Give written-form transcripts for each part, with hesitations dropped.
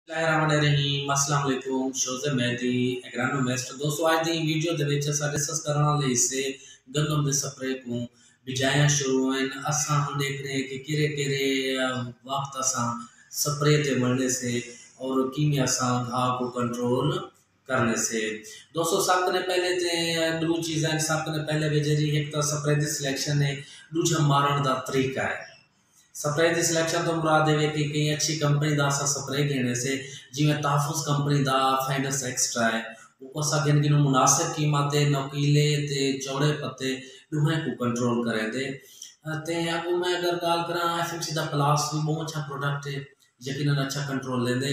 बिस्मिल्लाहिर्रहमानिर्रहीम अस्सलाम वालेकुम शोज़े मेहदी एग्रोनोमिस्ट दोस्तों आज दी वीडियो दे विच असां डिस्कस करन वाले हिस्से गंदम दे स्प्रे को बिजाया शुरू हैं असां हम देख रहे हैं कि किरे वक्त असां स्प्रे ते मरने से और कीमिया असां घाव को कंट्रोल करने से दोस्तों सब ने पहले ते दो चीज़ें सब ने पहले बेजरी एक तो स्प्रे दी सिलेक्शन है दूसरा मारन दा तरीका है। स्प्रे की सिलेक्शन तो मुराद है कि कई अच्छी कंपनी का असा स्प्रे घेने से जिमें तहफुज कंपनी का फाइनस एक्सट्रा है वो असा कि मुनासिब कीमत नौकीले ते चौड़े पत्ते दुहें को कंट्रोल करें दे ते अगू मैं अगर गाल करा FMC का प्लास भी बहुत अच्छा प्रोडक्ट है यकीनन अच्छा कंट्रोल लेंदे।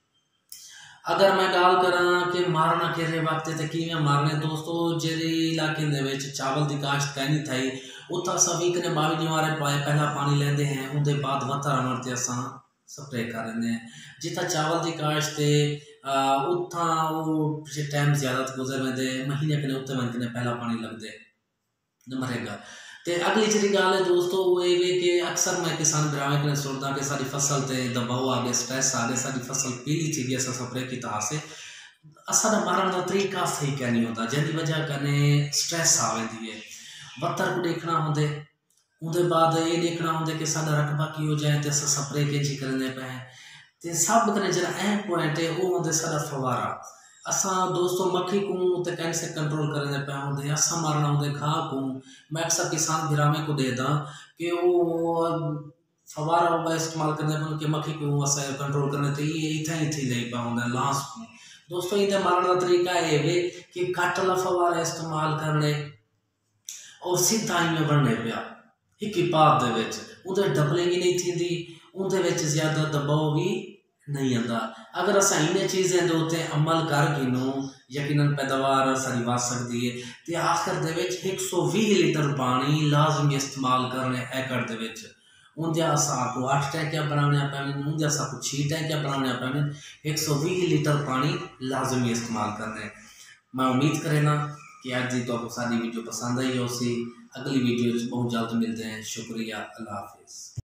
अगर मैं गाल करा कि मारना कि वक्त कि मारने दोस्तों जेरे इलाके चावल की काश्त कहनी थी उतना असा वीक ने 22 निवारे पहला पानी लेंदे हैं उनके बाद वत्तर आवन ते असा स्प्रे कर देंगे हैं जितना चावल की काश्त उतना वो पिछले टाइम ज़्यादा गुजर वेंदे महीने कने उत्ते मन कने पहला पानी लगदे मरेगा। तो अगली जी गाल है दोस्तों वो ये कि अक्सर मैं किसान भरावां कने सुनदा कि सारी फसल ते दबाव आ गया स्ट्रेस आ गया सारी फसल पीली थी गई असा स्प्रे की से असा मारन का तरीका सही क्या नहीं होता जिंदी वजह कने स्ट्रेस आ वेंदी है वत्तर को देखना होंगे उनके बाद ये देखना होंगे कि साडा रकबा की हो जाए तो अस स्प्रे के करने पे तो सब कने जरा अहम पॉइंट है वो होंगे साडा फवारा असा दोस्तों मक्खी को तो कैसे कंट्रोल करने पे होंगे असा मारना होंगे घाह को मैं अक्सर किसान भिरामे को दे दा कि वो फवारा होगा इस्तेमाल करने पर उनके मक्खी को असा कंट्रोल करने तो ये इतना ही थी ले पा होंगे लास्ट को दोस्तों इन्हें मारने का तरीका ये वे कि कट वाला फवारा इस्तेमाल करने और सीधा इवें बनने पाया एक ही पात उधर डबलिंग ही नहीं थी उनके ज़्यादा दबाव भी नहीं आता। अगर असा इन्हें चीज़ें दे उत्ते अमल कर गिनो यकीनन पैदावार सारी बढ़ सकती है तो आखिर दे 120 लीटर पानी लाजमी इस्तेमाल करने एकड़ दे विच उनके असा को 8 टैंकियां बनाने पैन उनके असा को 6 टैंकियां बनाने पैन 120 लीटर पानी लाजमी इस्तेमाल करने। मैं उम्मीद करेना कि आज जी तो आपको सारी वीडियो पसंद आई हो सी अगली वीडियो बहुत जल्द मिलते हैं शुक्रिया अल्लाह हाफिज़।